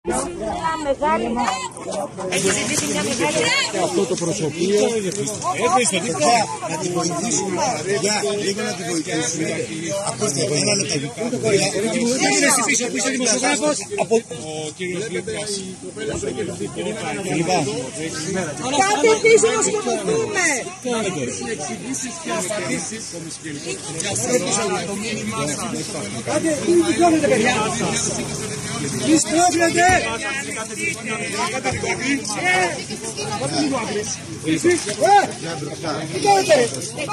Έχει ζητήσει μια μεγάλη. Και αυτό το προσωπείο. Να τη βοηθήσουμε, λίγο να τη βοηθήσουμε. Ακούστε, ένα λεπτό. Πίσω δημοσιογράφος. Ο κύριος Λίπκας. Πάτε πίσω να σκοτωθούμε. Έχουν εξηγήσεις και απαντήσεις. Άντε, τι κάνετε παιδιά. Τι στρέφετε. Τι κάνετε.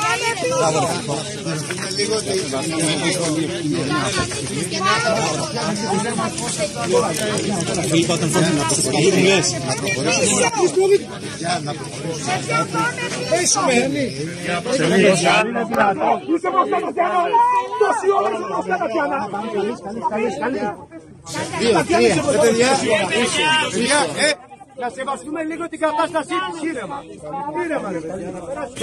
Να σεβαστούμε λίγο την κατάστασή της, ήρεμα. Ήρεμα, ρε παιδιά, να περάσει.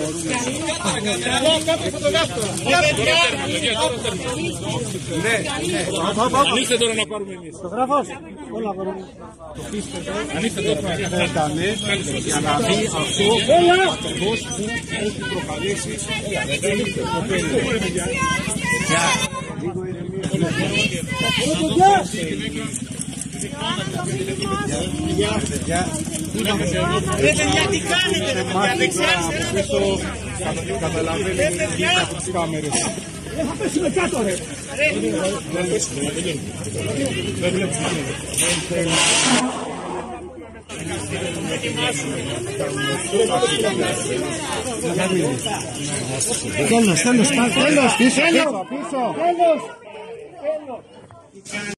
Ανοίξτε τώρα να πάρουμε εμείς. Φωτογράφος, όλα μπορούμε. Ανοίξτε τώρα. Για να δει αυτό ακριβώς που έχει προκαλέσει. Λίγο ηρεμία. Παιδιά, τι κάνετε, ρε παιδιά, δεν ξέρετε. Καταλαβαίνετε από τις κάμερες. Θα πέσουμε κάτω, ρε. Τέλος, πίσω.